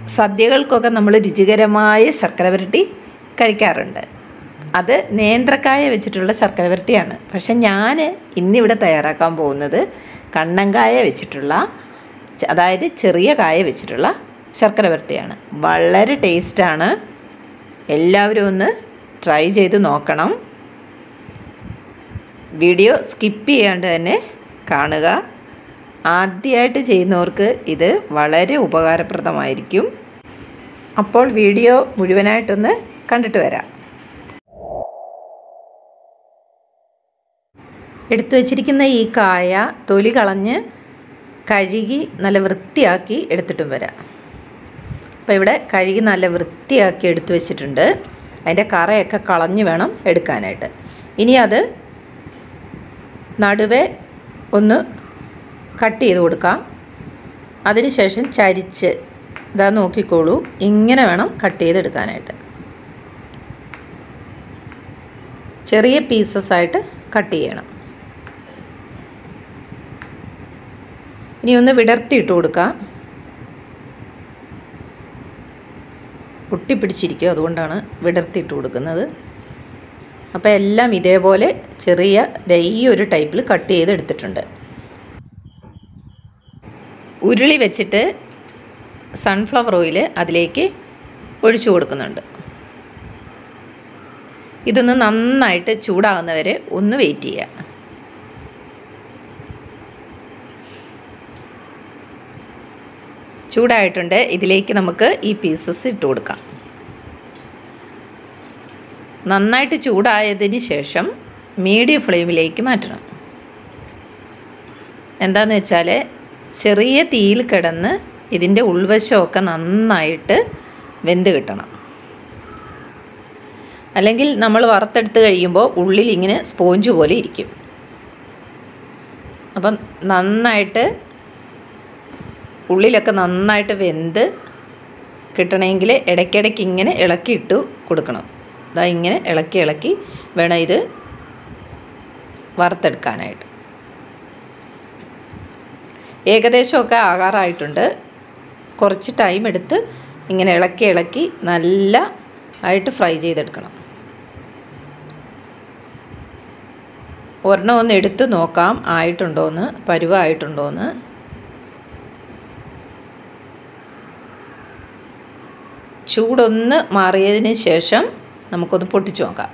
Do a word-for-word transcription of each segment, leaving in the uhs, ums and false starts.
സദ്യകൾക്കൊക്കെ നമ്മൾ രുചികരമായ ശർക്കര വരട്ടി കഴിക്കാറുണ്ട്. അത് നേന്ത്രക്കായ വെച്ചിട്ടുള്ള ശർക്കര വരട്ടിയാണ്. പക്ഷെ ഞാൻ ഇന്നിവിടെ തയ്യാറാക്കാൻ പോകുന്നത് കണ്ണങ്കായ വെച്ചിട്ടുള്ള, അതായത് ചെറിയ കായ വെച്ചിട്ടുള്ള ശർക്കര വരട്ടിയാണ്. വളരെ ടേസ്റ്റാണ്. എല്ലാവരും ഒന്ന് ട്രൈ ചെയ്ത് നോക്കണം. വീഡിയോ സ്കിപ്പ് ചെയ്യാണ്ട് തന്നെ കാണുക. ആദ്യമായിട്ട് ചെയ്യുന്നവർക്ക് ഇത് വളരെ ഉപകാരപ്രദമായിരിക്കും. അപ്പോൾ വീഡിയോ മുഴുവനായിട്ടൊന്ന് കണ്ടിട്ട് വരാം. എടുത്തു വച്ചിരിക്കുന്ന ഈ കായ തൊലി കളഞ്ഞ് കഴുകി നല്ല വൃത്തിയാക്കി എടുത്തിട്ടും വരാം. അപ്പോൾ ഇവിടെ കഴുകി നല്ല വൃത്തിയാക്കി എടുത്തു വച്ചിട്ടുണ്ട്. അതിൻ്റെ കറയൊക്കെ കളഞ്ഞ് വേണം എടുക്കാനായിട്ട്. ഇനി അത് നടുവേ ഒന്ന് കട്ട് ചെയ്ത് കൊടുക്കാം. അതിനുശേഷം ചരിച്ച് ഇതാ നോക്കിക്കോളൂ, ഇങ്ങനെ വേണം കട്ട് ചെയ്തെടുക്കാനായിട്ട്. ചെറിയ പീസസ് ആയിട്ട് കട്ട് ചെയ്യണം. ഇനി ഒന്ന് വിടർത്തിയിട്ട് കൊടുക്കാം. ഒട്ടിപ്പിടിച്ചിരിക്കും, അതുകൊണ്ടാണ് വിടർത്തിയിട്ട് കൊടുക്കുന്നത്. അപ്പോൾ എല്ലാം ഇതേപോലെ ചെറിയ ഈ ഒരു ടൈപ്പിൽ കട്ട് ചെയ്തെടുത്തിട്ടുണ്ട്. ഉരുളി വെച്ചിട്ട് സൺഫ്ലവർ ഓയിൽ അതിലേക്ക് ഒഴിച്ചു കൊടുക്കുന്നുണ്ട്. ഇതൊന്ന് നന്നായിട്ട് ചൂടാകുന്നവരെ ഒന്ന് വെയിറ്റ് ചെയ്യുക. ചൂടായിട്ടുണ്ട്. ഇതിലേക്ക് നമുക്ക് ഈ പീസസ് ഇട്ട് കൊടുക്കാം. നന്നായിട്ട് ചൂടായതിന് ശേഷം മീഡിയം ഫ്ലെയിമിലേക്ക് മാറ്റണം. എന്താണെന്ന് വെച്ചാൽ ചെറിയ തീയിൽ കിടന്ന് ഇതിൻ്റെ ഉൾവശമൊക്കെ നന്നായിട്ട് വെന്ത് കിട്ടണം. അല്ലെങ്കിൽ നമ്മൾ വറുത്തെടുത്ത് കഴിയുമ്പോൾ ഉള്ളിൽ ഇങ്ങനെ സ്പോഞ്ച് പോലെ ഇരിക്കും. അപ്പം നന്നായിട്ട് ഉള്ളിലൊക്കെ നന്നായിട്ട് വെന്ത് കിട്ടണമെങ്കിൽ ഇടയ്ക്കിടയ്ക്ക് ഇങ്ങനെ ഇളക്കിയിട്ട് കൊടുക്കണം. അതാ ഇങ്ങനെ ഇളക്കി ഇളക്കി വേണം ഇത് വറുത്തെടുക്കാനായിട്ട്. ഏകദേശമൊക്കെ ആകാറായിട്ടുണ്ട്. കുറച്ച് ടൈം എടുത്ത് ഇങ്ങനെ ഇളക്കി ഇളക്കി നല്ല ആയിട്ട് ഫ്രൈ ചെയ്തെടുക്കണം. ഒരെണ്ണം ഒന്ന് എടുത്ത് നോക്കാം ആയിട്ടുണ്ടോയെന്ന്, പരുവായിട്ടുണ്ടോയെന്ന്. ചൂടൊന്ന് മാറിയതിന് ശേഷം നമുക്കൊന്ന് പൊട്ടിച്ചു നോക്കാം.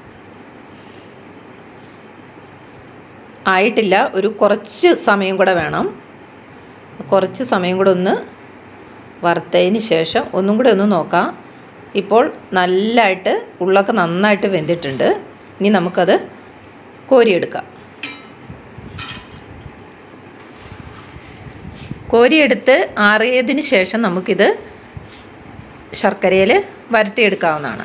ആയിട്ടില്ല, ഒരു കുറച്ച് സമയം കൂടെ വേണം. കുറച്ച് സമയം കൂടെ ഒന്ന് വറുത്തതിന് ശേഷം ഒന്നും കൂടെ ഒന്ന് നോക്കാം. ഇപ്പോൾ നല്ലതായിട്ട് ഉള്ളൊക്കെ നന്നായിട്ട് വെന്തിട്ടുണ്ട്. ഇനി നമുക്കത് കോരിയെടുക്കാം. കോരിയെടുത്ത് ആറിയതിന് ശേഷം നമുക്കിത് ശർക്കരയിൽ വരട്ടിയെടുക്കാവുന്നതാണ്.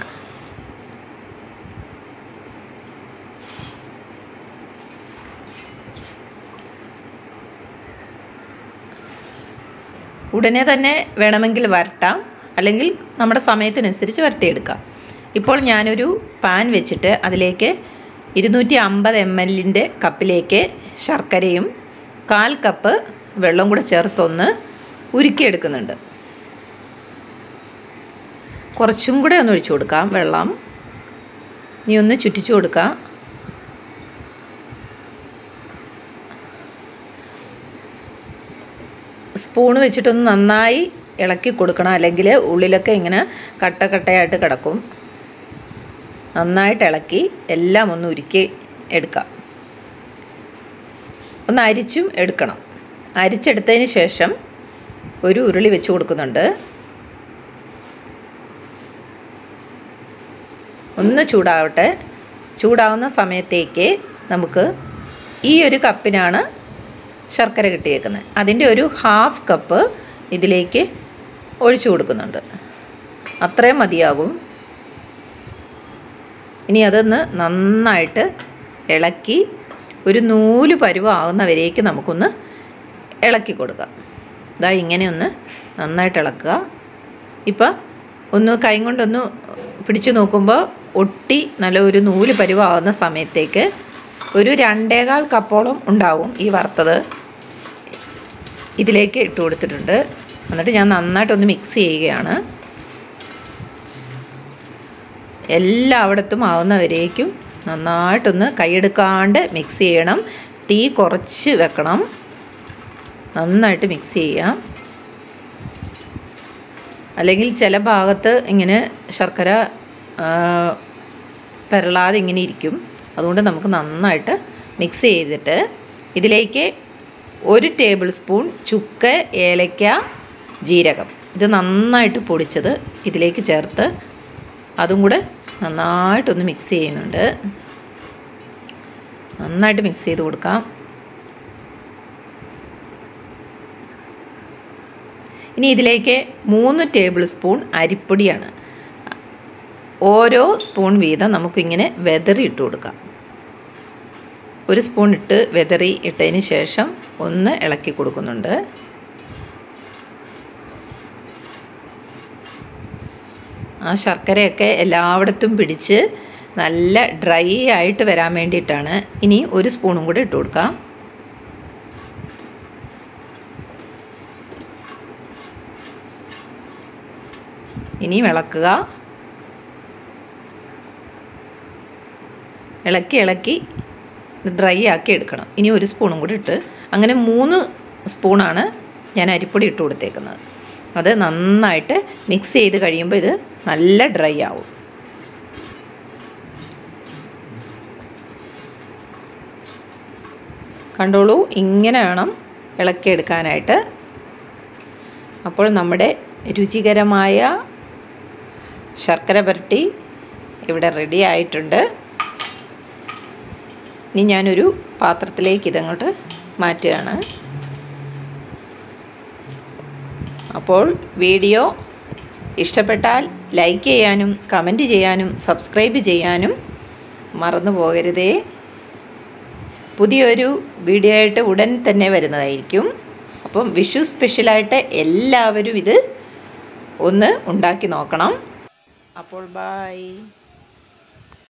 ഉടനെ തന്നെ വേണമെങ്കിൽ വരട്ടാം, അല്ലെങ്കിൽ നമ്മുടെ സമയത്തിനനുസരിച്ച് വരട്ടിയെടുക്കാം. ഇപ്പോൾ ഞാനൊരു പാൻ വെച്ചിട്ട് അതിലേക്ക് ഇരുന്നൂറ്റി അമ്പത് എം എല്ലിൻ്റെ കപ്പിലേക്ക് ശർക്കരയും കാൽ കപ്പ് വെള്ളം കൂടെ ചേർത്തൊന്ന് ഉരുക്കിയെടുക്കുന്നുണ്ട്. കുറച്ചും കൂടെ ഒന്ന് ഒഴിച്ചു കൊടുക്കാം വെള്ളം. ഇനി ഒന്ന് ചുറ്റിച്ചു കൊടുക്കാം. സ്പൂൺ വെച്ചിട്ടൊന്ന് നന്നായി ഇളക്കി കൊടുക്കണം, അല്ലെങ്കിൽ ഉള്ളിലൊക്കെ ഇങ്ങനെ കട്ട കട്ടയായിട്ട് കിടക്കും. നന്നായിട്ട് ഇളക്കി എല്ലാം ഒന്ന് ഉരുക്കി എടുക്കാം. ഒന്ന് അരിച്ചും എടുക്കണം. അരിച്ചെടുത്തതിന് ശേഷം ഒരു ഉരുളി വെച്ച് കൊടുക്കുന്നുണ്ട്. ഒന്ന് ചൂടാവട്ടെ. ചൂടാവുന്ന സമയത്തേക്ക് നമുക്ക് ഈ ഒരു കപ്പിനാണ് ശർക്കര കിട്ടിയേക്കുന്നത്. അതിൻ്റെ ഒരു ഹാഫ് കപ്പ് ഇതിലേക്ക് ഒഴിച്ചു കൊടുക്കുന്നുണ്ട്. അത്രയും മതിയാകും. ഇനി അതൊന്ന് നന്നായിട്ട് ഇളക്കി ഒരു നൂല് പരുവാകുന്നവരേക്ക് നമുക്കൊന്ന് ഇളക്കി കൊടുക്കാം. ഇതാ ഇങ്ങനെ ഒന്ന് നന്നായിട്ട് ഇളക്കുക. ഇപ്പം ഒന്ന് കൈ കൊണ്ടൊന്ന് പിടിച്ചു നോക്കുമ്പോൾ ഒട്ടി നല്ല ഒരു നൂല് പരുവാകുന്ന സമയത്തേക്ക് ഒരു രണ്ടേകാൽ കപ്പോളം ഉണ്ടാവും ഈ വറുത്തത് ഇതിലേക്ക് ഇട്ട് കൊടുത്തിട്ടുണ്ട്. എന്നിട്ട് ഞാൻ നന്നായിട്ടൊന്ന് മിക്സ് ചെയ്യുകയാണ്. എല്ലായിടത്തും ആവുന്നവരേക്കും നന്നായിട്ടൊന്ന് കൈയെടുക്കാണ്ട് മിക്സ് ചെയ്യണം. തീ കുറച്ച് വെക്കണം. നന്നായിട്ട് മിക്സ് ചെയ്യാം. അല്ലെങ്കിൽ ചില ഭാഗത്ത് ഇങ്ങനെ ശർക്കര പെരളാതെ ഇങ്ങനെ ഇരിക്കും. അതുകൊണ്ട് നമുക്ക് നന്നായിട്ട് മിക്സ് ചെയ്തിട്ട് ഇതിലേക്ക് ഒരു ടേബിൾ സ്പൂൺ ചുക്ക്, ഏലക്ക, ജീരകം ഇത് നന്നായിട്ട് പൊടിച്ചത് ഇതിലേക്ക് ചേർത്ത് അതും കൂടെ നന്നായിട്ടൊന്ന് മിക്സ് ചെയ്യുന്നുണ്ട്. നന്നായിട്ട് മിക്സ് ചെയ്ത് കൊടുക്കാം. ഇനി ഇതിലേക്ക് മൂന്ന് ടേബിൾ സ്പൂൺ അരിപ്പൊടിയാണ്. ഓരോ സ്പൂൺ വീതം നമുക്കിങ്ങനെ വെതറി ഇട്ട് കൊടുക്കാം. ഒരു സ്പൂൺ ഇട്ട് വെതറി ഇട്ടതിന് ശേഷം ഒന്ന് ഇളക്കി കൊടുക്കുന്നുണ്ട്. ആ ശർക്കരയൊക്കെ എല്ലായിടത്തും പിടിച്ച് നല്ല ഡ്രൈ ആയിട്ട് വരാൻ വേണ്ടിയിട്ടാണ്. ഇനി ഒരു സ്പൂണും കൂടെ ഇട്ട് കൊടുക്കാം. ഇനിയും ഇളക്കുക. ഇളക്കി ഇളക്കി ഡ്രൈ ആക്കി എടുക്കണം. ഇനി ഒരു സ്പൂണും കൂടി ഇട്ട് അങ്ങനെ മൂന്ന് സ്പൂണാണ് ഞാൻ അരിപ്പൊടി ഇട്ട് കൊടുത്തേക്കുന്നത്. അത് നന്നായിട്ട് മിക്സ് ചെയ്ത് കഴിയുമ്പോൾ ഇത് നല്ല ഡ്രൈ ആവും. കണ്ടോളൂ, ഇങ്ങനെ വേണം ഇളക്കിയെടുക്കാനായിട്ട്. അപ്പോൾ നമ്മുടെ രുചികരമായ ശർക്കര പുരട്ടി ഇവിടെ റെഡി ആയിട്ടുണ്ട്. ഇനി ഞാനൊരു പാത്രത്തിലേക്ക് ഇതങ്ങോട്ട് മാറ്റുകയാണ്. അപ്പോൾ വീഡിയോ ഇഷ്ടപ്പെട്ടാൽ ലൈക്ക് ചെയ്യാനും കമൻറ്റ് ചെയ്യാനും സബ്സ്ക്രൈബ് ചെയ്യാനും മറന്നു പോകരുതേ. പുതിയൊരു വീഡിയോ ആയിട്ട് ഉടൻ തന്നെ വരുന്നതായിരിക്കും. അപ്പം വിഷു സ്പെഷ്യലായിട്ട് എല്ലാവരും ഇത് ഒന്ന് ഉണ്ടാക്കി നോക്കണം. അപ്പോൾ ബൈ.